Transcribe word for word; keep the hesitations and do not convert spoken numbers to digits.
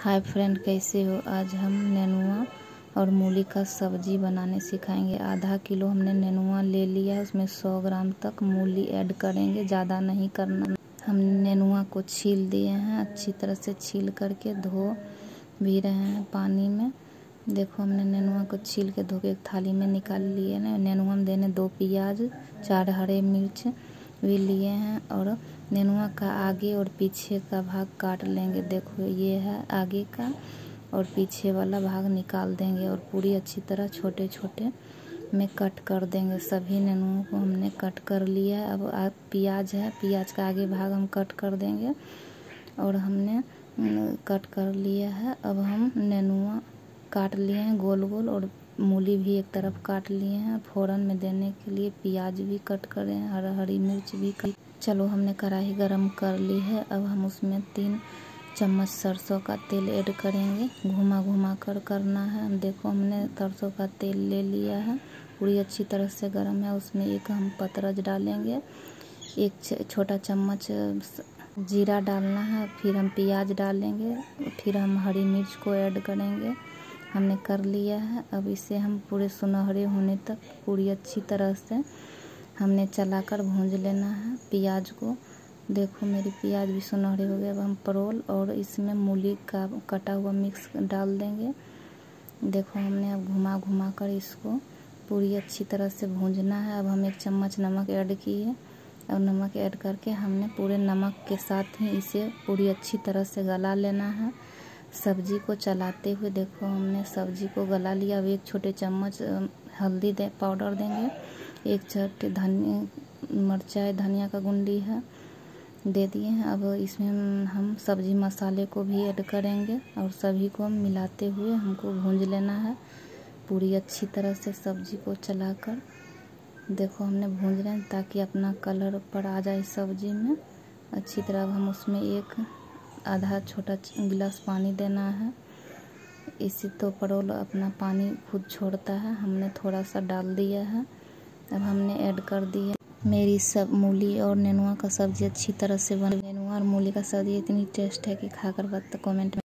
Hi friend, कैसे हो। आज हम नेनुआ और मूली का सब्जी बनाने सिखाएंगे। आधा किलो हमने नेनुआ ले लिया है, उसमें सौ ग्राम तक मूली ऐड करेंगे, ज़्यादा नहीं करना। हम नेनुआ को छील दिए हैं, अच्छी तरह से छील करके धो भी रहे हैं पानी में। देखो, हमने नेनुआ को छील के धो के एक थाली में निकाल लिए हैं। नेनुआ में देने दो प्याज, चार हरे मिर्च भी लिए हैं और नेनुआ का आगे और पीछे का भाग काट लेंगे। देखो, ये है आगे का और पीछे वाला भाग निकाल देंगे और पूरी अच्छी तरह छोटे छोटे में कट कर देंगे। सभी नेनुओं को हमने कट कर लिया है। अब प्याज है, प्याज का आगे भाग हम कट कर देंगे और हमने कट कर लिया है। अब हम नेनुआ काट लिए हैं गोल गोल और मूली भी एक तरफ काट लिए हैं। फोरन में देने के लिए प्याज भी कट करे हैं, हरा हरी मिर्च भी कट। चलो, हमने कढ़ाई गरम कर ली है। अब हम उसमें तीन चम्मच सरसों का तेल ऐड करेंगे। घुमा घुमा कर करना है। देखो, हमने सरसों का तेल ले लिया है, पूरी अच्छी तरह से गरम है। उसमें एक हम पतरज डालेंगे, एक छोटा चम्मच जीरा डालना है, फिर हम प्याज डालेंगे, फिर हम हरी मिर्च को ऐड करेंगे। हमने कर लिया है। अब इसे हम पूरे सुनहरे होने तक पूरी अच्छी तरह से हमने चलाकर भूंज लेना है प्याज को। देखो, मेरी प्याज भी सुनहरे हो गए। अब हम परोल और इसमें मूली का कटा हुआ मिक्स डाल देंगे। देखो, हमने अब घुमा घुमा कर इसको पूरी अच्छी तरह से भूंजना है। अब हम एक चम्मच नमक ऐड किए और नमक ऐड करके हमने पूरे नमक के साथ ही इसे पूरी अच्छी तरह से गला लेना है सब्जी को चलाते हुए। देखो, हमने सब्जी को गला लिया। अब एक छोटे चम्मच हल्दी दे पाउडर देंगे, एक छोटे धनिया मिर्चाई धनिया का गुंडी है दे दिए हैं। अब इसमें हम सब्जी मसाले को भी ऐड करेंगे और सभी को मिलाते हुए हमको भूंज लेना है पूरी अच्छी तरह से सब्जी को चलाकर। देखो, हमने भूंज रहे हैं ताकि अपना कलर पर आ जाए सब्जी में अच्छी तरह। अब हम उसमें एक आधा छोटा गिलास पानी देना है। इसी तो परोल अपना पानी खुद छोड़ता है, हमने थोड़ा सा डाल दिया है। अब हमने ऐड कर दिया। मेरी सब मूली और नेनुआ का सब्जी अच्छी तरह से बन। नेनुआ और मूली का सब्जी इतनी टेस्ट है कि खाकर वक्त कमेंट में